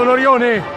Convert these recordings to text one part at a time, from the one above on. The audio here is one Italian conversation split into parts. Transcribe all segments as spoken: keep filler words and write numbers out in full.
Don Orione!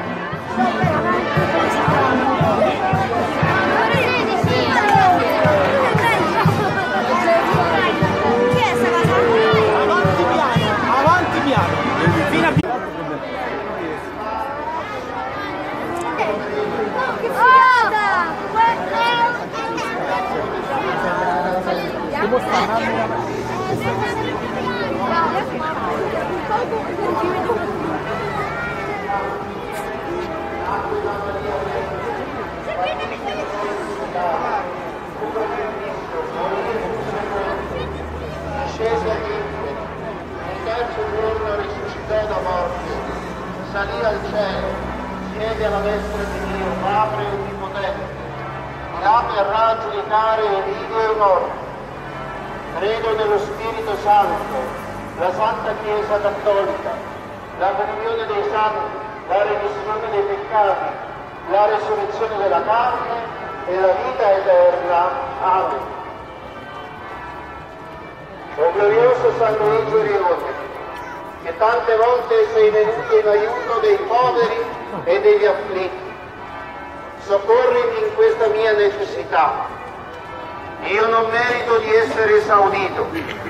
Scese a vivere, il terzo giorno risuscitò da morte, salì al cielo, siede alla destra di Dio, Padre Onnipotente, e là verrà a giudicare i vivi e i morti. Credo nello Spirito Santo, la Santa Chiesa Cattolica, la comunione dei santi, la remissione dei peccati, la resurrezione della carne e la vita eterna. Amen. O glorioso San Luigi Rione, che tante volte sei venuto in aiuto dei poveri e degli afflitti, soccorrimi in questa mia necessità. Io non merito di essere esaudito,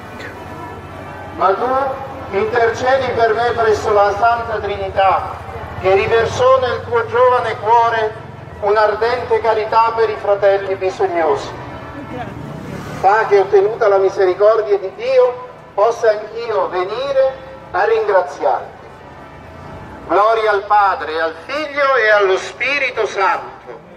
ma tu intercedi per me presso la Santa Trinità, che riversò nel tuo giovane cuore un'ardente carità per i fratelli bisognosi. Fa che, ottenuta la misericordia di Dio, possa anch'io venire a ringraziarti. Gloria al Padre, al Figlio e allo Spirito Santo,